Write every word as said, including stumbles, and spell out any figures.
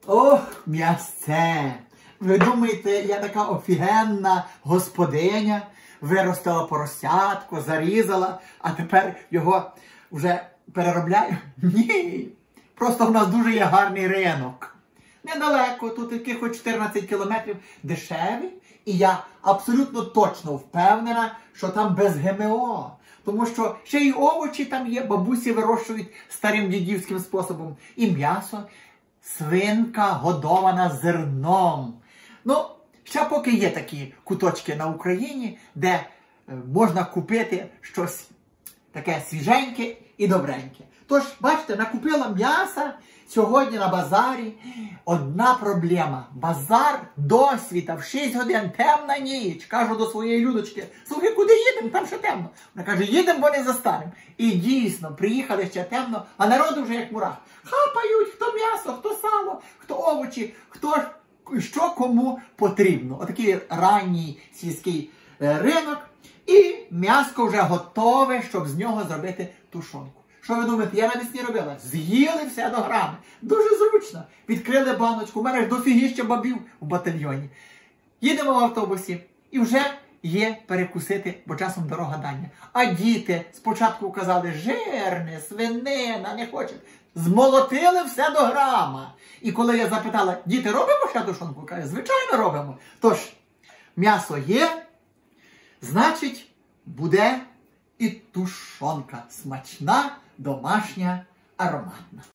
Ох, м'ясце! Ви думаєте, я така офігенна господиня, виростила поросятку, зарізала, а тепер його вже переробляю? Ні! Просто в нас дуже є гарний ринок. Недалеко, тут якихось чотирнадцять кілометрів, дешевий. І я абсолютно точно впевнена, що там без ГМО. Тому що ще й овочі там є, бабусі вирощують старим дідівським способом. І м'ясо, свинка годована зерном. Ну, ще поки є такі куточки на Україні, де можна купити щось таке свіженьке і добреньке. Тож, бачите, накупила м'яса сьогодні на базарі. Одна проблема. Базар досвіта в шість годин, темна ніч. Кажу до своєї Людочки: слухай, куди їдемо? Там ще темно. Вона каже: їдемо, бо не застанемо. І дійсно, приїхали ще темно, а народу вже як мурах. Хапають, хто м'ясо, хто сало, хто овочі, хто що кому потрібно. Отакий ранній сільський ринок. І м'яско вже готове, щоб з нього зробити тушонку. Що ви думаєте, я навесні робила? З'їли все до грами. Дуже зручно. Відкрили баночку. У мене ж дофігіща бабів у батальйоні. Їдемо в автобусі. І вже є перекусити, бо часом дорога дання. А діти спочатку казали: жирне, свинина, не хочуть. Змолотили все до грама. І коли я запитала: діти, робимо ще тушонку? Каже: звичайно, робимо. Тож, м'ясо є, значить, буде і тушонка смачна, домашня, ароматна.